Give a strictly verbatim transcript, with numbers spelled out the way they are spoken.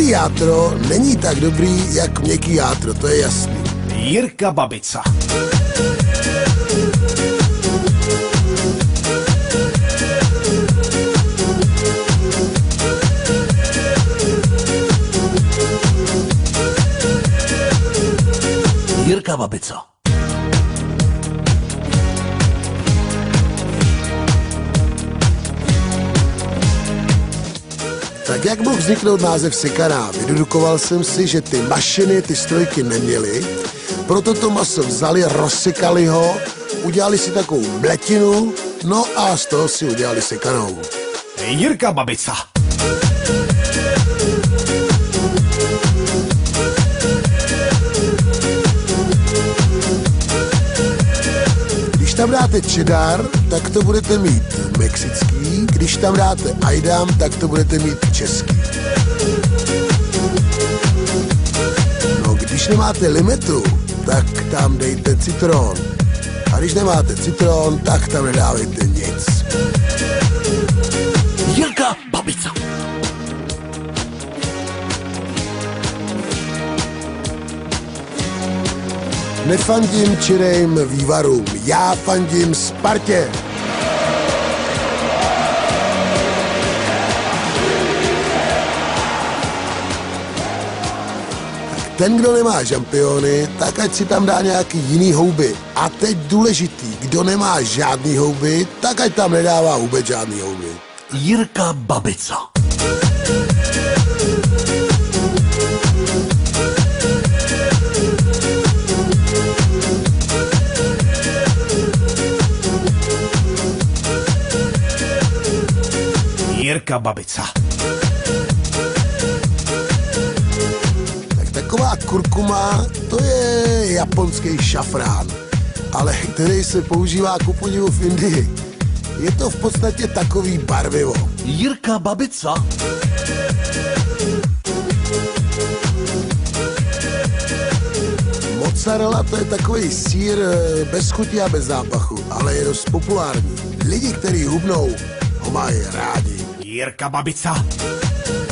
Tvrdý játro není tak dobrý, jak měkký játro, to je jasný. Jirka Babica. Jirka Babica. Tak jak mohl vzniknout název sekaná? Vydedukoval jsem si, že ty mašiny, ty strojky neměly, proto to maso vzali, rozsekali ho, udělali si takovou mletinu, no a z toho si udělali sekanou. Jirka Babica. Když tam dáte cheddar, tak to budete mít mexický, když tam dáte ajdam, tak to budete mít český. No, když nemáte limetu, tak tam dejte citron. A když nemáte citron, tak tam nedávejte nic. Jirka Babica. Nefandím čirejm vývarům, já fandím Spartě. Ten, kdo nemá žampiony, tak ať si tam dá nějaký jiný houby. A teď důležitý, kdo nemá žádný houby, tak ať tam nedává vůbec žádný houby. Jirka Babica. Jirka Babica. Tak taková kurkuma, to je japonský šafrán, ale který se používá ku podivu v Indii. Je to v podstatě takový barvivo. Jirka Babica. Mozzarella to je takový sýr bez chuti a bez zápachu, ale je dost populární. Lidi, kteří hubnou, ho mají rádi. Jirka Babica.